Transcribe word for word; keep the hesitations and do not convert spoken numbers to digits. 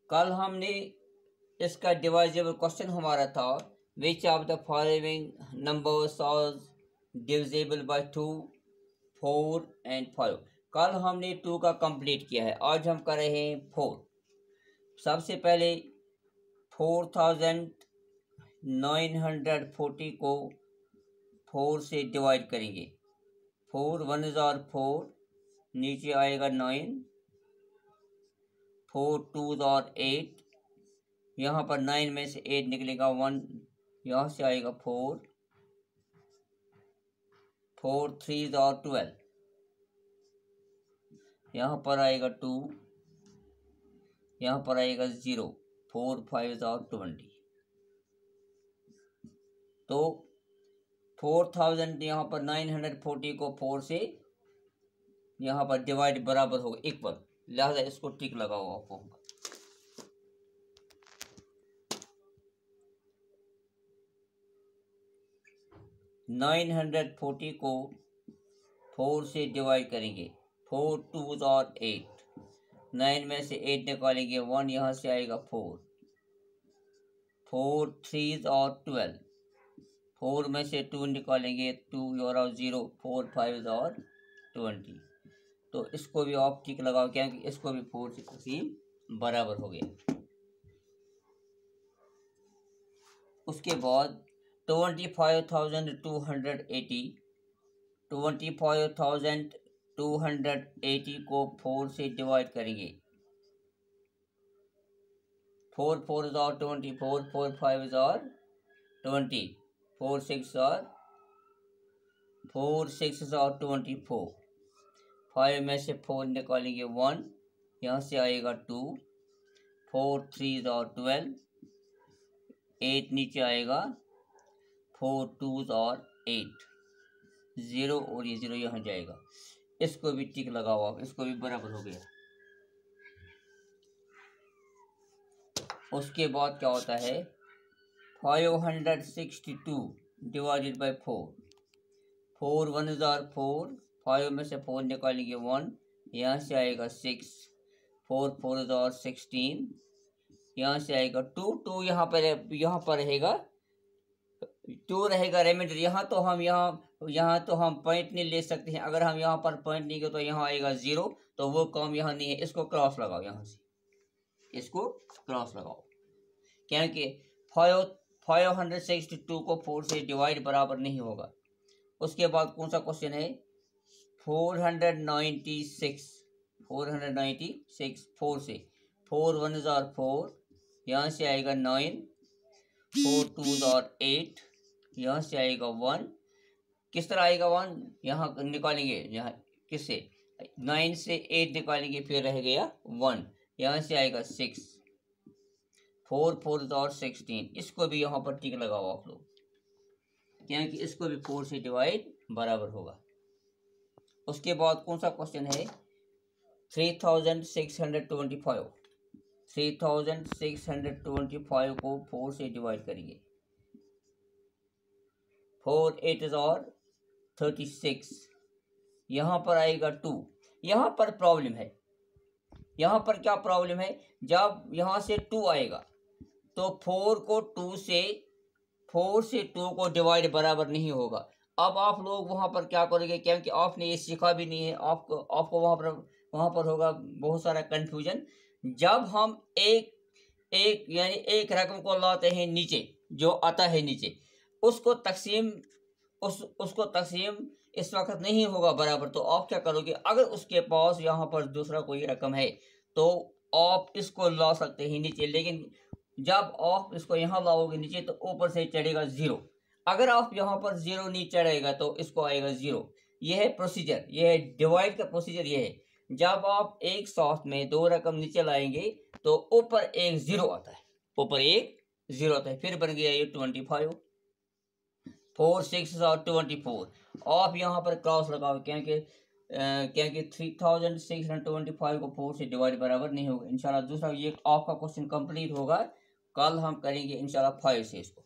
कल हमने इसका डिवाइजेबल क्वेश्चन हमारा था, which of the following numbers are divisible by two, four and five. कल हमने टू का कंप्लीट किया है, आज हम कर रहे हैं फोर। सबसे पहले four thousand nine hundred forty को फोर से डिवाइड करेंगे। फोर वन जार फोर, नीचे आएगा नाइन, फोर टू जार एट, यहाँ पर नाइन में से एट निकलेगा वन, यहाँ से आएगा फोर, फोर थ्री जार ट्वेल्व, यहाँ पर आएगा टू, यहाँ पर आएगा जीरो, फोर फाइव जार ट्वेंटी। तो फोर थाउजेंड यहाँ पर नाइन हंड्रेड फोर्टी को फोर से यहाँ पर डिवाइड बराबर होगा इक्वल, लिहाजा इसको टिक लगाओ आपको। नाइन हंड्रेड फोर्टी को फोर से डिवाइड करेंगे। फोर टू और एट, नाइन में से एट निकालेंगे वन, यहाँ से आएगा फोर, फोर थ्री और ट्वेल्व, फोर में से टू निकालेंगे टू और जीरो, फोर फाइव और ट्वेंटी। तो इसको भी आप टिक लगाओ क्योंकि इसको भी फोर से तकसीम बराबर हो गया। उसके बाद twenty five thousand two hundred eighty, twenty five thousand two hundred eighty को फोर से डिवाइड करेंगे। फोर फोर और ट्वेंटी फोर, फोर फाइव और ट्वेंटी, फोर सिक्स और फोर सिक्स और ट्वेंटी फोर, फाइव में से फोर निकालेंगे वन, यहाँ से आएगा टू, फोर थ्री और ट्वेल्व, एट नीचे आएगा, फोर टू और एट, ज़ीरो और ये ज़ीरो यहाँ जाएगा। इसको भी टिक लगाओ आप, इसको भी बराबर हो गया। उसके बाद क्या होता है, five hundred sixty two divided by four, four one जार फोर, फाइव में से फोर निकालेंगे वन, यहाँ से आएगा सिक्स, फोर फोर जार सिक्सटीन, यहाँ से आएगा टू, टू यहाँ पर यहाँ पर रहेगा, टू रहेगा रेमिडर। यहाँ तो हम यहाँ यहाँ तो हम पॉइंट नहीं ले सकते हैं, अगर हम यहाँ पर पॉइंट नहीं गए तो यहाँ आएगा जीरो, तो वो काम यहाँ नहीं है। इसको क्रॉस लगाओ, यहाँ से इसको क्रॉस लगाओ क्योंकि five five hundred sixty two को फोर से डिवाइड बराबर नहीं होगा। उसके बाद कौन सा क्वेश्चन है, four hundred ninety six, four hundred ninety six four से, फोर वन जार फोर, यहाँ से आएगा नाइन, फोर टू जार एट, यहाँ से आएगा वन, किस तरह आएगा वन, यहाँ निकालेंगे, यहाँ किससे, नाइन से एट निकालेंगे, फिर रह गया वन, यहाँ से आएगा सिक्स, फोर फोर और सिक्सटीन। इसको भी यहाँ पर टिक लगाओ आप लोग क्योंकि इसको भी फोर से डिवाइड बराबर होगा। उसके बाद कौन सा क्वेश्चन है, three thousand six hundred twenty five, three thousand six hundred twenty five को फोर से डिवाइड करेंगे। फोर एट और थर्टी सिक्स, यहाँ पर आएगा टू। यहाँ पर प्रॉब्लम है, यहाँ पर क्या प्रॉब्लम है, जब यहाँ से टू आएगा तो फोर को टू से फोर से टू को डिवाइड बराबर नहीं होगा। अब आप लोग वहाँ पर क्या करोगे क्योंकि आपने ये सीखा भी नहीं है, आपको आपको वहाँ पर वहाँ पर होगा बहुत सारा कंफ्यूजन। जब हम एक एक यानी एक रकम को लाते हैं नीचे, जो आता है नीचे, उसको तकसीम उस उसको तकसीम इस वक्त नहीं होगा बराबर, तो आप क्या करोगे, अगर उसके पास यहाँ पर दूसरा कोई रकम है तो आप इसको ला सकते हैं नीचे, लेकिन जब आप इसको यहाँ लाओगे नीचे तो ऊपर से चढ़ेगा ज़ीरो। अगर आप यहाँ पर ज़ीरो नहीं चढ़ेगा तो इसको आएगा ज़ीरो। यह है प्रोसीजर, यह है डिवाइड का प्रोसीजर। यह है जब आप एक साथ में दो रकम नीचे लाएंगे तो ऊपर एक ज़ीरो आता है, ऊपर एक ज़ीरो आता है, फिर बन गया ये ट्वेंटी फाइव, फोर सिक्स और ट्वेंटी फोर। आप यहाँ पर क्रॉस लगाओ क्योंकि क्योंकि three thousand six hundred twenty five को फोर से डिवाइड बराबर नहीं होगा। इंशाल्लाह दूसरा ये आपका क्वेश्चन कंप्लीट होगा, कल हम करेंगे इंशाल्लाह फाइव से इसको।